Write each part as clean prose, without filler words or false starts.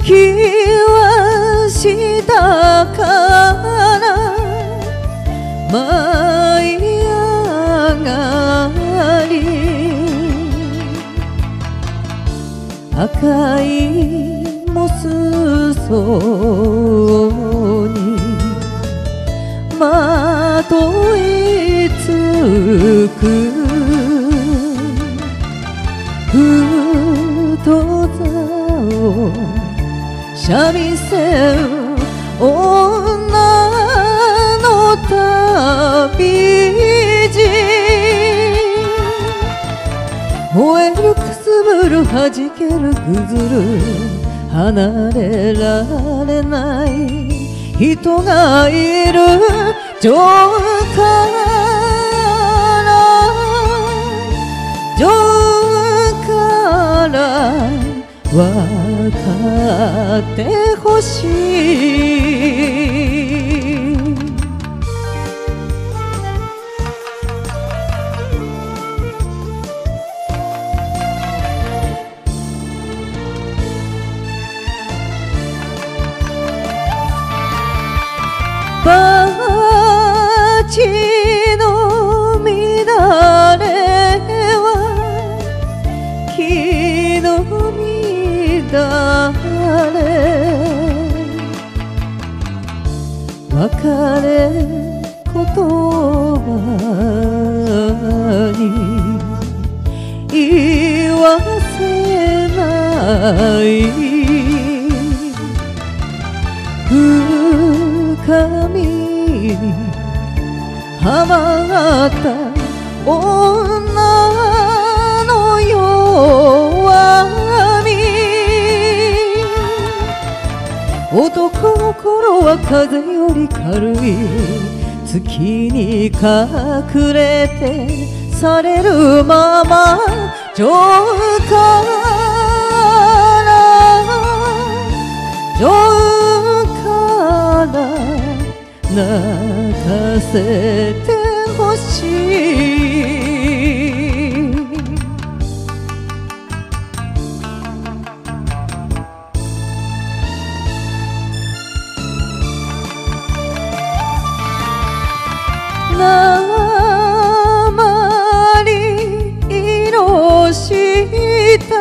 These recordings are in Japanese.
気はしたから舞い上がり赤いモス層にまといつくふと座を三味線女の旅路燃えるくすぶる弾けるぐずる離れられない人がいる城から分かってほしいバチの乱れは木の乱れ別れ言葉に言わせない深みにはまった女の弱み男の頃は風より軽い月に隠れてされるまま城から泣かせてほしい鉛色した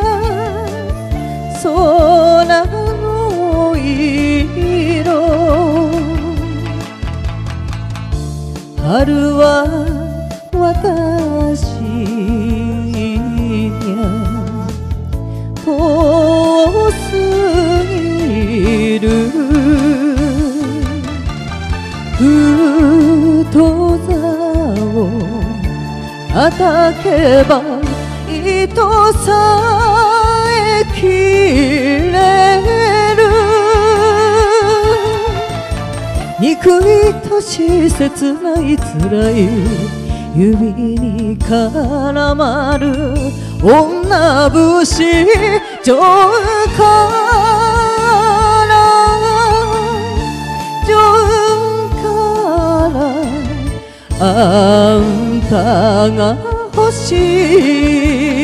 空の色春は私に遠すぎるふと座を叩けば糸さえ切れる憎い年切ない辛い指に絡まる女節城からあんたが欲しい